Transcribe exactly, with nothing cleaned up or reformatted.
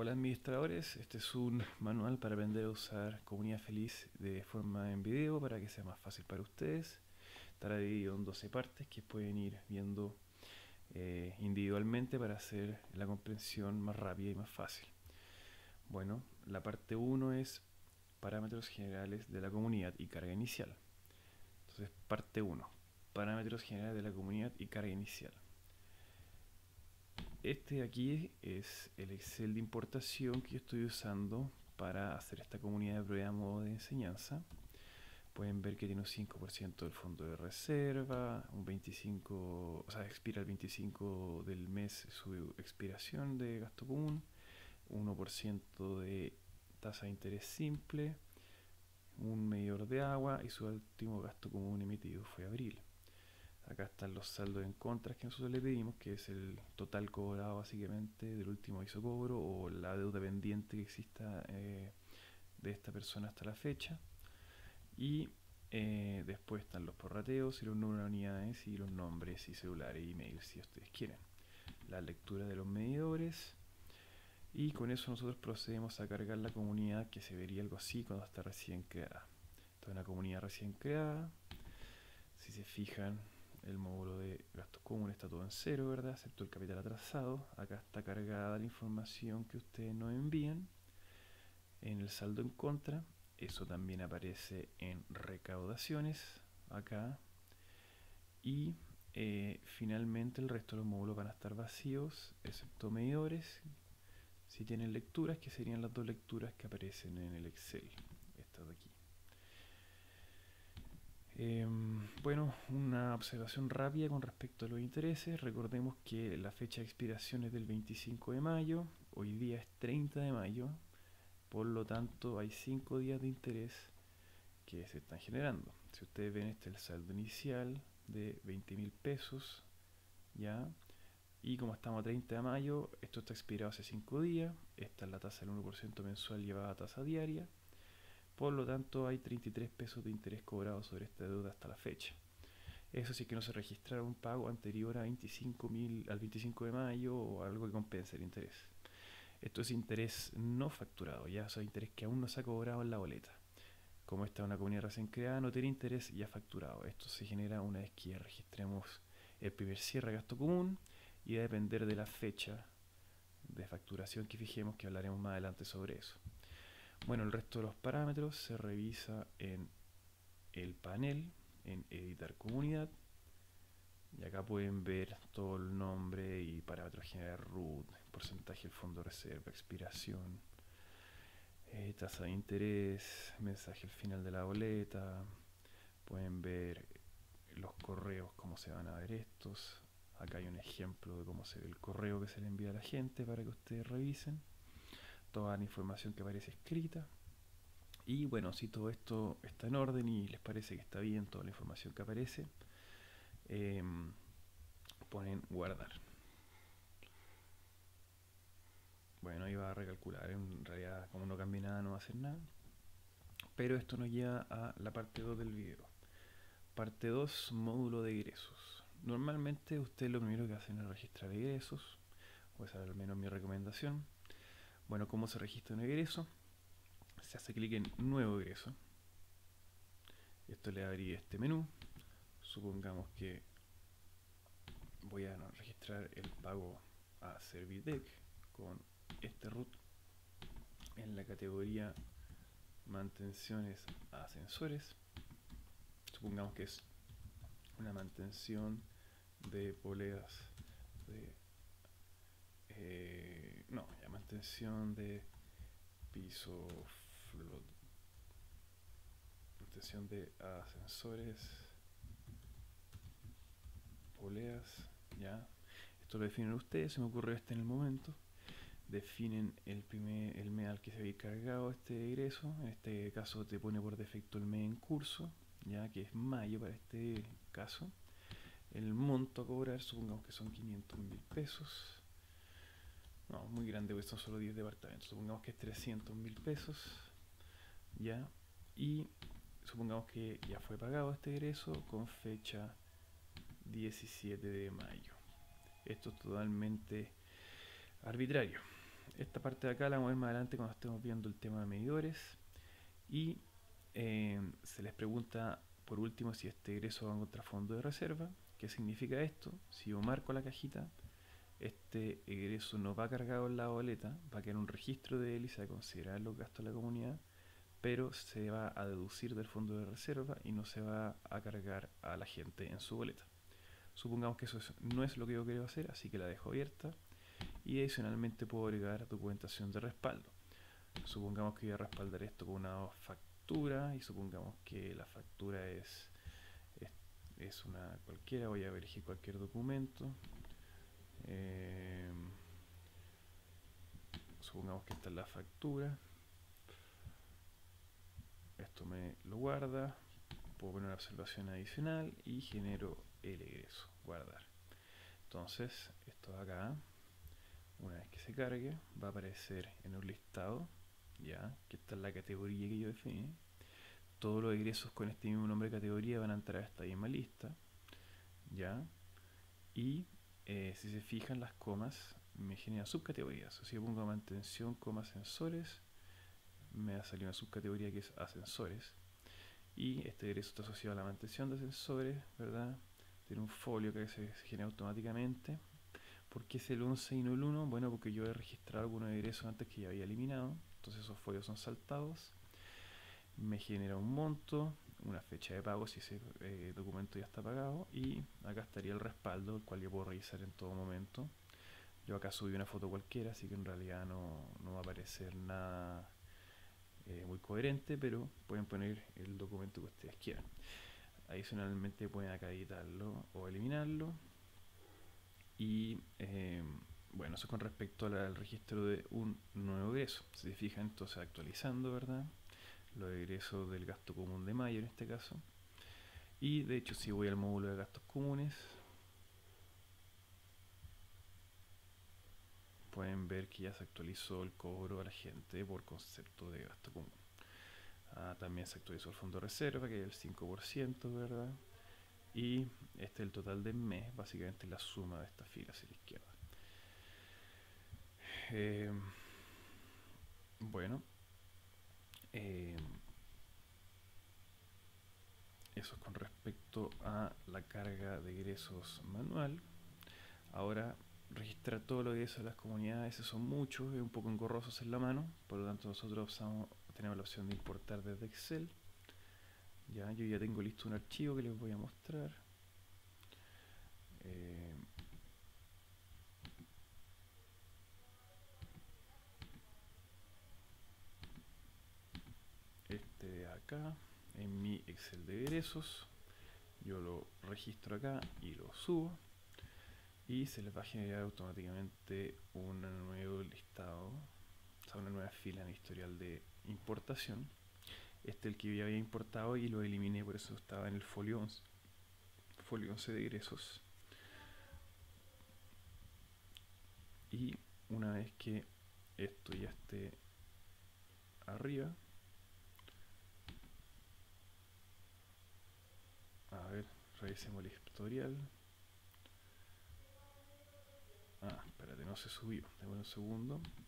Hola administradores, este es un manual para aprender a usar Comunidad Feliz de forma en video para que sea más fácil para ustedes. Estará dividido en doce partes que pueden ir viendo eh, individualmente para hacer la comprensión más rápida y más fácil. Bueno, la parte uno es parámetros generales de la comunidad y carga inicial. Entonces, parte uno, parámetros generales de la comunidad y carga inicial. Este de aquí es el Excel de importación que yo estoy usando para hacer esta comunidad de prueba a modo de enseñanza. Pueden ver que tiene un cinco por ciento del fondo de reserva, un veinticinco por ciento, o sea, expira el veinticinco del mes su expiración de gasto común, uno por ciento de tasa de interés simple, un medidor de agua y su último gasto común emitido fue abril. Acá están los saldos en contras que nosotros le pedimos, que es el total cobrado básicamente del último aviso cobro o la deuda pendiente que exista eh, de esta persona hasta la fecha. Y eh, después están los prorrateos y los números de unidades y los nombres y celulares y emails si ustedes quieren. La lectura de los medidores. Y con eso nosotros procedemos a cargar la comunidad, que se vería algo así cuando está recién creada. Esta es una comunidad recién creada. Si se fijan, el módulo de gastos comunes está todo en cero, ¿verdad? Excepto el capital atrasado. Acá está cargada la información que ustedes nos envían. En el saldo en contra, eso también aparece en recaudaciones, acá. Y eh, finalmente el resto de los módulos van a estar vacíos, excepto medidores. Si tienen lecturas, que serían las dos lecturas que aparecen en el Excel, estas de aquí. Eh, bueno, una observación rápida con respecto a los intereses. Recordemos que la fecha de expiración es del veinticinco de mayo, hoy día es treinta de mayo, por lo tanto hay cinco días de interés que se están generando. Si ustedes ven, este es el saldo inicial de veinte mil pesos, ¿ya? Y como estamos a treinta de mayo, esto está expirado hace cinco días, esta es la tasa del uno por ciento mensual llevada a tasa diaria. Por lo tanto, hay treinta y tres pesos de interés cobrados sobre esta deuda hasta la fecha. Eso sí que no se registrara un pago anterior a veinticinco mil, al veinticinco de mayo o algo que compense el interés. Esto es interés no facturado, ya, o sea, interés que aún no se ha cobrado en la boleta. Como esta es una comunidad recién creada, no tiene interés ya facturado. Esto se genera una vez que registremos el primer cierre de gasto común y va a depender de la fecha de facturación que fijemos, que hablaremos más adelante sobre eso. Bueno, el resto de los parámetros se revisa en el panel, en editar comunidad, y acá pueden ver todo el nombre y parámetros generales root, porcentaje del fondo de reserva, expiración, eh, tasa de interés, mensaje al final de la boleta. Pueden ver los correos, cómo se van a ver estos. Acá hay un ejemplo de cómo se ve el correo que se le envía a la gente para que ustedes revisen toda la información que aparece escrita. Y bueno, si todo esto está en orden y les parece que está bien toda la información que aparece, eh, ponen guardar. Bueno, ahí va a recalcular. En realidad, como no cambia nada, no va a hacer nada. Pero esto nos lleva a la parte dos del video. Parte dos, módulo de egresos. Normalmente ustedes lo primero que hacen es registrar egresos, o esa es al menos mi recomendación. Bueno, ¿cómo se registra un egreso? Se hace clic en nuevo egreso. Esto le abre este menú. Supongamos que voy a registrar el pago a Servidec con este root en la categoría mantenciones a ascensores. Supongamos que es una mantención de poleas de eh, no, ya mantención de piso flot, mantención de ascensores, poleas, ya. Esto lo definen ustedes, se me ocurrió este en el momento. Definen el primer el mes al que se había cargado este egreso. En este caso te pone por defecto el mes en curso, ya que es mayo para este caso. El monto a cobrar, supongamos que son quinientos mil pesos. No, muy grande porque son solo diez departamentos. Supongamos que es trescientos mil pesos, ya. Y supongamos que ya fue pagado este egreso con fecha diecisiete de mayo. Esto es totalmente arbitrario. Esta parte de acá la vamos a ver más adelante cuando estemos viendo el tema de medidores. Y eh, se les pregunta por último si este egreso va contra fondo de reserva. ¿Qué significa esto? Si yo marco la cajita, este egreso no va cargado en la boleta, va a quedar un registro de él y se va a considerar los gastos de la comunidad, pero se va a deducir del fondo de reserva y no se va a cargar a la gente en su boleta. Supongamos que eso es, no es lo que yo quiero hacer, así que la dejo abierta y adicionalmente puedo agregar documentación de respaldo. Supongamos que voy a respaldar esto con una factura y supongamos que la factura es, es, es una cualquiera, voy a elegir cualquier documento. Eh, supongamos que esta es la factura, esto me lo guarda, puedo poner una observación adicional y genero el egreso, guardar. Entonces esto de acá, una vez que se cargue, va a aparecer en un listado, ya que esta es la categoría que yo definí. Todos los egresos con este mismo nombre de categoría van a entrar a esta misma lista, ya, y eh, si se fijan las comas me generan subcategorías. Si yo pongo mantención, coma ascensores, me va a salir una subcategoría que es ascensores, y este egreso está asociado a la mantención de ascensores, ¿verdad? Tiene un folio que se, se genera automáticamente. ¿Por qué es el once y no el uno? Bueno, porque yo he registrado algunos egresos antes que ya había eliminado, entonces esos folios son saltados. Me genera un monto, una fecha de pago si ese eh, documento ya está pagado, y acá estaría el respaldo, el cual yo puedo revisar en todo momento. Yo acá subí una foto cualquiera, así que en realidad no, no va a aparecer nada eh, muy coherente, pero pueden poner el documento que ustedes quieran. Adicionalmente pueden acá editarlo o eliminarlo. Y eh, bueno, eso con respecto al, al registro de un nuevo egreso. Si se fijan, entonces actualizando, ¿verdad? Los egresos del gasto común de mayo en este caso. Y de hecho, si voy al módulo de gastos comunes, pueden ver que ya se actualizó el cobro a la gente por concepto de gasto común. Ah, también se actualizó el fondo de reserva, que es el cinco por ciento, ¿verdad? Y este es el total del mes, básicamente la suma de estas filas hacia la izquierda. Eh, bueno, eh, eso es con respecto a la carga de egresos manual. Ahora, registrar todos los egresos de las comunidades, esos son muchos, es un poco engorrosos en la mano, por lo tanto nosotros usamos, tenemos la opción de importar desde Excel. Ya, yo ya tengo listo un archivo que les voy a mostrar. Eh, este de acá, en mi Excel de egresos, yo lo registro acá y lo subo. Y se les va a generar automáticamente un nuevo listado, o sea, una nueva fila en el historial de importación. Este es el que yo ya había importado y lo eliminé, por eso estaba en el folio once, folio once de egresos. Y una vez que esto ya esté arriba, a ver, revisemos el historial. Ah, espérate, no se subió, déjame un segundo.